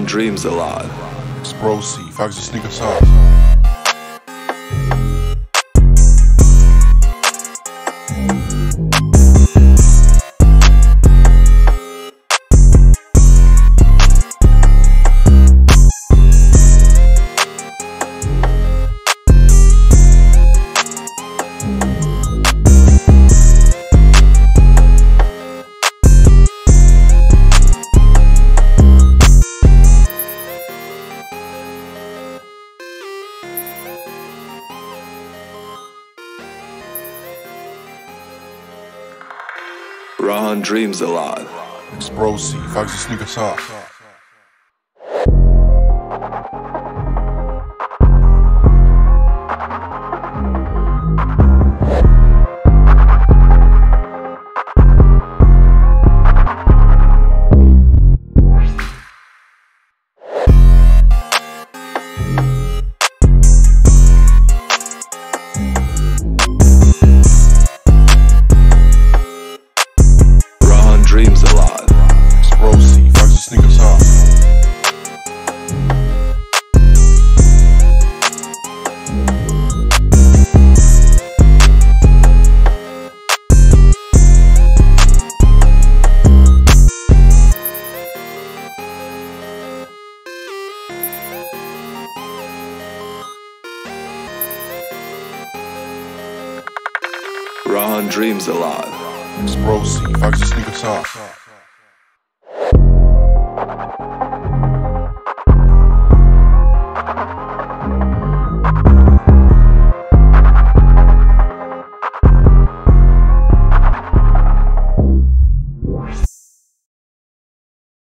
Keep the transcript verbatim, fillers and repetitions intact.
Rohan dreams a lot. EXPROSY, faz esse nigga sabe. Rohan dreams a lot. EXPROSY, faz esse nigga sabe. Dreams a lot. EXPROSY, faz esse nigga sabe. Rohan dreams a lot. EXPROSY, faz esse nigga sabe.